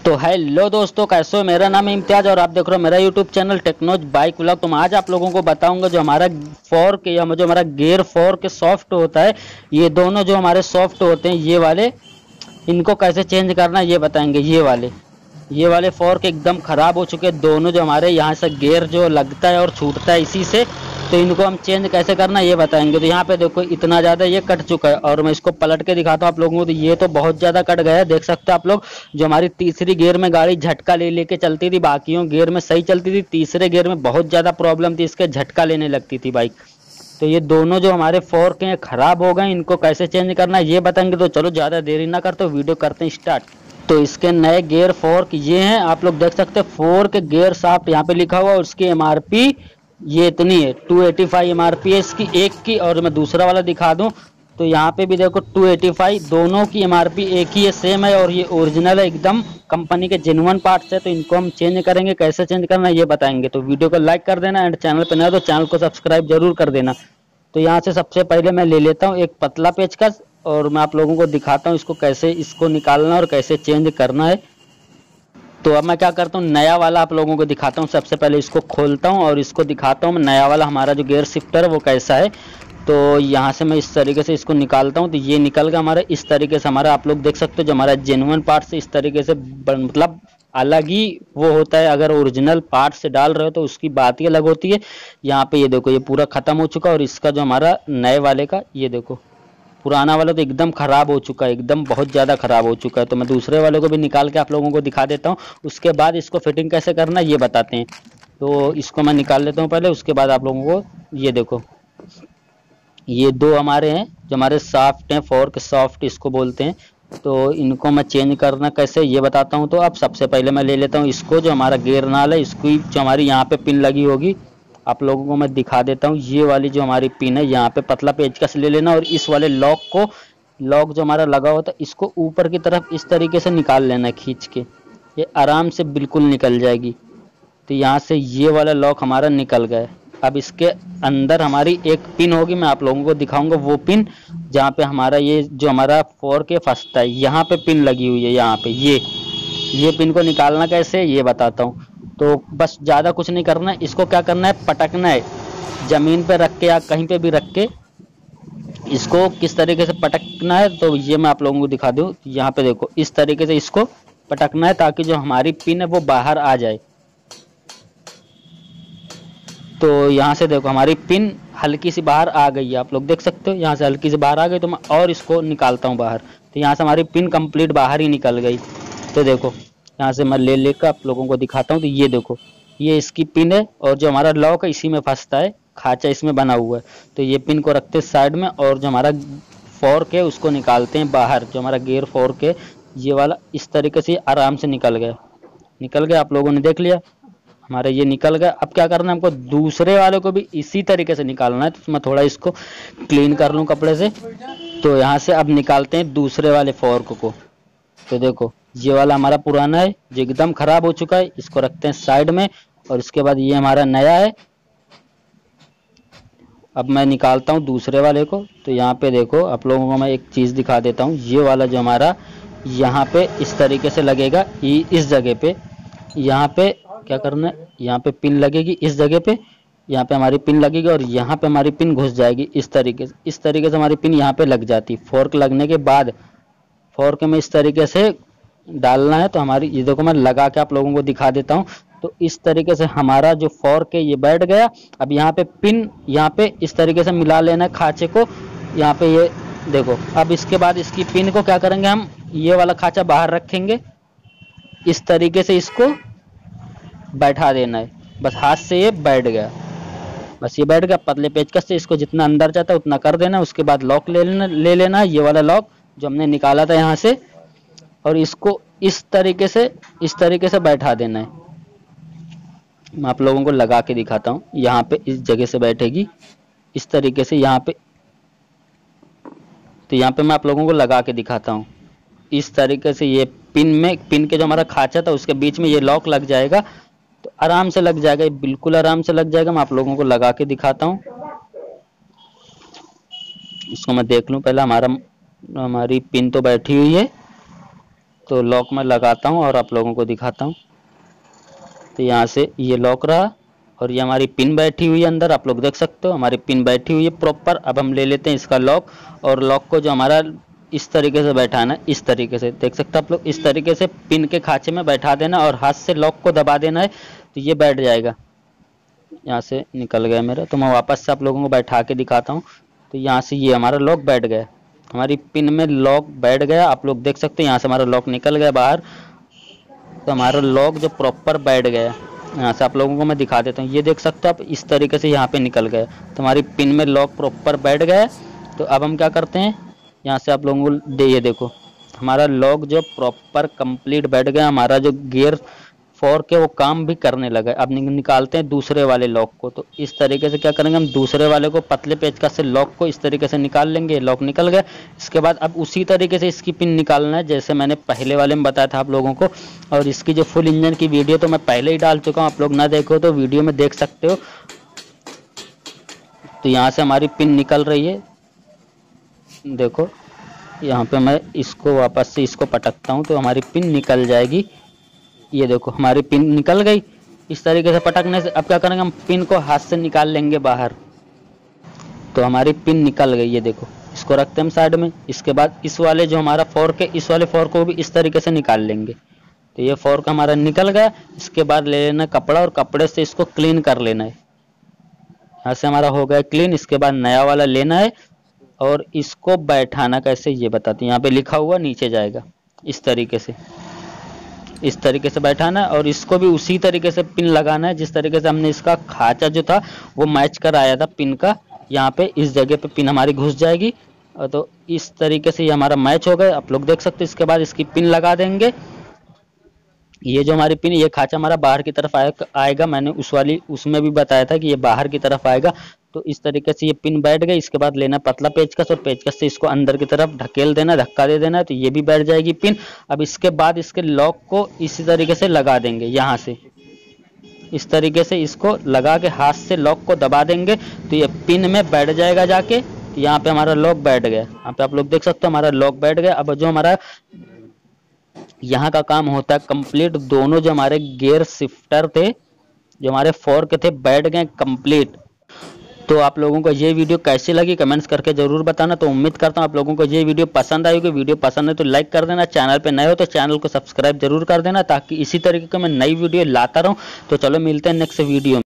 तो हेलो दोस्तों, कैसे हो। मेरा नाम है इम्तियाज और आप देख रहे हो मेरा YouTube channel Technoz bike vlog. तो मैं आज आप लोगों को बताऊंगा जो हमारा फोर्क या जो हमारा गियर फोर्क सॉफ्ट होता है, ये दोनों जो हमारे सॉफ्ट होते हैं ये वाले, इनको कैसे चेंज करना ये बताएंगे। ये वाले फोर्क एकदम खराब हो चुके हैं दोनों, जो हमारे यहाँ से गियर जो लगता है और छूटता है इसी से, तो इनको हम चेंज कैसे करना ये बताएंगे। तो यहाँ पे देखो इतना ज़्यादा ये कट चुका है और मैं इसको पलट के दिखाता हूँ आप लोगों को। तो ये तो बहुत ज़्यादा कट गया है, देख सकते हो आप लोग। जो हमारी तीसरी गियर में गाड़ी झटका ले लेके चलती थी, बाकियों गियर में सही चलती थी, तीसरे गियर में बहुत ज़्यादा प्रॉब्लम थी, इसके झटका लेने लगती थी बाइक। तो ये दोनों जो हमारे फोर्क हैं खराब हो गए, इनको कैसे चेंज करना है ये बताएंगे। तो चलो ज़्यादा देरी ना करते, वीडियो करते हैं स्टार्ट। तो इसके नए गियर फोर्क ये हैं, आप लोग देख सकते हैं। फोर्क गियर शाफ्ट यहाँ पे लिखा हुआ और उसकी एमआरपी ये इतनी है, 285 एमआरपी है इसकी एक की। और मैं दूसरा वाला दिखा दूं तो यहाँ पे भी देखो 285, दोनों की एमआरपी एक ही है, सेम है। और ये ओरिजिनल है एकदम, कंपनी के जेन्युइन पार्ट्स है। तो इनको हम चेंज करेंगे, कैसे चेंज करना है ये बताएंगे। तो वीडियो को लाइक कर देना एंड चैनल पर नया तो चैनल को सब्सक्राइब जरूर कर देना। तो यहाँ से सबसे पहले मैं ले लेता हूँ एक पतला पेचकस और मैं आप लोगों को दिखाता हूँ इसको कैसे इसको निकालना और कैसे चेंज करना है। तो अब मैं क्या करता हूँ, नया वाला आप लोगों को दिखाता हूँ। सबसे पहले इसको खोलता हूँ और इसको दिखाता हूँ नया वाला हमारा जो गियर शिफ्टर है वो कैसा है। तो यहाँ से मैं इस तरीके से इसको निकालता हूँ, तो ये निकल गया हमारा इस तरीके से। हमारा आप लोग देख सकते हो जो हमारा जेन्युइन पार्ट से इस तरीके से मतलब अलग ही वो होता है। अगर ओरिजिनल पार्ट से डाल रहे हो तो उसकी बात ही अलग होती है। यहाँ पे ये देखो ये पूरा खत्म हो चुका और इसका जो हमारा नए वाले का ये देखो, पुराना वाला तो एकदम खराब हो चुका है, एकदम बहुत ज़्यादा खराब हो चुका है। तो मैं दूसरे वाले को भी निकाल के आप लोगों को दिखा देता हूँ, उसके बाद इसको फिटिंग कैसे करना ये बताते हैं। तो इसको मैं निकाल लेता हूँ पहले, उसके बाद आप लोगों को ये देखो, ये दो हमारे हैं जो हमारे सॉफ्ट हैं, फोर्क सॉफ्ट इसको बोलते हैं। तो इनको मैं चेंज करना कैसे ये बताता हूँ। तो अब सबसे पहले मैं ले लेता हूँ इसको, जो हमारा गियर नाल है इसकी जो हमारी यहाँ पे पिन लगी होगी, आप लोगों को मैं दिखा देता हूँ। ये वाली जो हमारी पिन है यहाँ पे पतला पेचकस ले लेना और इस वाले लॉक को, लॉक जो हमारा लगा होता है इसको ऊपर की तरफ इस तरीके से निकाल लेना है खींच के, ये आराम से बिल्कुल निकल जाएगी। तो यहाँ से ये वाला लॉक हमारा निकल गया है। अब इसके अंदर हमारी एक पिन होगी, मैं आप लोगों को दिखाऊंगा वो पिन जहाँ पे हमारा ये जो हमारा फोर्क फंसता है, यहाँ पे पिन लगी हुई है। यहाँ पे ये पिन को निकालना कैसे ये बताता हूँ। तो बस ज़्यादा कुछ नहीं करना है, इसको क्या करना है, पटकना है ज़मीन पे रख के या कहीं पे भी रख के। इसको किस तरीके से पटकना है तो ये मैं आप लोगों को दिखा दूँ। यहाँ पे देखो इस तरीके से इसको पटकना है ताकि जो हमारी पिन है वो बाहर आ जाए। तो यहाँ से देखो हमारी पिन हल्की सी बाहर आ गई है, आप लोग देख सकते हो यहाँ से हल्की सी बाहर आ गई। तो मैं और इसको निकालता हूँ बाहर, तो यहाँ से हमारी पिन कंप्लीट बाहर ही निकल गई। तो देखो यहाँ से मैं ले लेकर आप लोगों को दिखाता हूँ। तो ये देखो ये इसकी पिन है और जो हमारा लॉक है इसी में फंसता है, खांचा इसमें बना हुआ है। तो ये पिन को रखते साइड में और जो हमारा फोर्क है उसको निकालते हैं बाहर। जो हमारा गियर फोर्क है ये वाला इस तरीके से आराम से निकल गया, आप लोगों ने देख लिया हमारे ये निकल गया। अब क्या करना है हमको, दूसरे वाले को भी इसी तरीके से निकालना है। तो मैं थोड़ा इसको क्लीन कर लूँ कपड़े से। तो यहाँ से अब निकालते हैं दूसरे वाले फोर्क को। तो देखो ये वाला हमारा पुराना है जो एकदम खराब हो चुका है, इसको रखते हैं साइड में। और इसके बाद ये हमारा नया है। अब मैं निकालता हूँ दूसरे वाले को। तो यहाँ पे देखो आप लोगों को मैं एक चीज़ दिखा देता हूँ। ये वाला जो हमारा यहाँ पे इस तरीके से लगेगा, इस जगह पे, यहाँ पे क्या करना है, यहाँ पे पिन लगेगी इस जगह पे, यहाँ पे हमारी पिन लगेगी और यहाँ पे हमारी पिन घुस जाएगी इस तरीके से। इस तरीके से हमारी पिन यहाँ पे लग जाती। फोर्क लगने के बाद फोर्क में इस तरीके से डालना है। तो हमारी ये देखो मैं लगा के आप लोगों को दिखा देता हूँ। तो इस तरीके से हमारा जो फोर्क है ये बैठ गया। अब यहाँ पे पिन यहाँ पे इस तरीके से मिला लेना है खांचे को, यहाँ पे ये देखो। अब इसके बाद इसकी पिन को क्या करेंगे, हम ये वाला खांचा बाहर रखेंगे, इस तरीके से इसको बैठा देना है। बस हाथ से ये बैठ गया, बस ये बैठ गया। पतले पेचकस से इसको जितना अंदर जाता है उतना कर देना। उसके बाद लॉक ले लेना ये वाला लॉक जो हमने निकाला था यहाँ से, और इसको इस तरीके से बैठा देना है। मैं आप लोगों को लगा के दिखाता हूँ। यहाँ पे इस जगह से बैठेगी इस तरीके से यहाँ पे। तो यहाँ पे मैं आप लोगों को लगा के दिखाता हूँ। इस तरीके से ये पिन के जो हमारा खांचा था उसके बीच में ये लॉक लग जाएगा। तो आराम से लग जाएगा, ये बिल्कुल आराम से लग जाएगा। मैं आप लोगों को लगा के दिखाता हूँ। इसको मैं देख लूँ पहले, हमारी पिन तो बैठी हुई है। तो लॉक मैं लगाता हूँ और आप लोगों को दिखाता हूँ। तो यहाँ से ये लॉक रहा और ये हमारी पिन बैठी हुई है अंदर, आप लोग देख सकते हो हमारी पिन बैठी हुई है प्रॉपर। अब हम ले लेते हैं इसका लॉक, और लॉक को जो हमारा इस तरीके से बैठाना है, इस तरीके से देख सकते हो आप लोग, इस तरीके से पिन के खांचे में बैठा देना और हाथ से लॉक को दबा देना है, तो ये बैठ जाएगा। यहाँ से निकल गया मेरा, तो मैं वापस से आप लोगों को बैठा के दिखाता हूँ। तो यहाँ से ये हमारा लॉक बैठ गया, हमारी पिन में लॉक बैठ गया, आप लोग देख सकते हैं। यहाँ से हमारा लॉक निकल गया बाहर, तो हमारा लॉक जो प्रॉपर बैठ गया। यहाँ से आप लोगों को मैं दिखा देता हूँ, ये देख सकते हो आप, इस तरीके से यहाँ पे निकल गया, तो हमारी पिन में लॉक प्रॉपर बैठ गया। तो अब हम क्या करते हैं, यहाँ से आप लोगों को ये देखो हमारा लॉक जो प्रॉपर कंप्लीट बैठ गया, हमारा जो गियर फोर्क है वो काम भी करने लगा। अब निकालते हैं दूसरे वाले लॉक को। तो इस तरीके से क्या करेंगे, हम दूसरे वाले को पतले पेचकस से लॉक को इस तरीके से निकाल लेंगे, लॉक निकल गया। इसके बाद अब उसी तरीके से इसकी पिन निकालना है जैसे मैंने पहले वाले में बताया था आप लोगों को। और इसकी जो फुल इंजन की वीडियो तो मैं पहले ही डाल चुका हूँ, आप लोग ना देखो तो वीडियो में देख सकते हो। तो यहाँ से हमारी पिन निकल रही है, देखो यहाँ पे मैं इसको वापस से इसको पटकता हूँ तो हमारी पिन निकल जाएगी। ये देखो हमारी पिन निकल गई। इस तरीके से पटकने से अब क्या करेंगे, हम पिन को हाथ से निकाल लेंगे बाहर, तो हमारी पिन निकल गई। ये देखो इसको रखते हैं हम साइड में। इसके बाद इस वाले जो हमारा फोर्क है, इस वाले फोर्क को भी इस तरीके से निकाल लेंगे। तो ये फोर्क हमारा निकल गया। इसके बाद ले लेना कपड़ा और कपड़े से इसको क्लीन कर लेना है। यहाँ से हमारा हो गया क्लीन। इसके बाद नया वाला लेना है और इसको बैठाना कैसे ये बताते हैं, यहाँ पे लिखा हुआ नीचे जाएगा, इस तरीके से, इस तरीके से बैठाना है। और इसको भी उसी तरीके से पिन लगाना है जिस तरीके से हमने इसका खांचा जो था वो मैच कर आया था पिन का। यहाँ पे इस जगह पे पिन हमारी घुस जाएगी, तो इस तरीके से ये हमारा मैच हो गया, आप लोग देख सकते हैं। इसके बाद इसकी पिन लगा देंगे। ये जो हमारी पिन, ये खांचा हमारा बाहर की तरफ आएगा, मैंने उसमें भी बताया था कि ये बाहर की तरफ आएगा। तो इस तरीके से ये पिन बैठ गई। इसके बाद लेना पतला पेचकस और पेचकस से इसको अंदर की तरफ ढकेल देना, धक्का दे देना, तो ये भी बैठ जाएगी पिन। अब इसके बाद इसके लॉक को इसी तरीके से लगा देंगे, यहाँ से इस तरीके से इसको लगा के हाथ से लॉक को दबा देंगे, तो ये पिन में बैठ जाएगा जाके। तो यहाँ पे हमारा लॉक बैठ गया, यहाँ पे आप लोग देख सकते हो हमारा लॉक बैठ गया। अब जो हमारा यहाँ का काम होता है कंप्लीट, दोनों जो हमारे गियर शिफ्टर थे, जो हमारे फोर्क थे, बैठ गए कंप्लीट। तो आप लोगों को ये वीडियो कैसी लगी कमेंट्स करके जरूर बताना। तो उम्मीद करता हूँ आप लोगों को ये वीडियो पसंद आई होगी। वीडियो पसंद है तो लाइक कर देना, चैनल पे नए हो तो चैनल को सब्सक्राइब जरूर कर देना, ताकि इसी तरीके का मैं नई वीडियो लाता रहूँ। तो चलो मिलते हैं नेक्स्ट वीडियो में।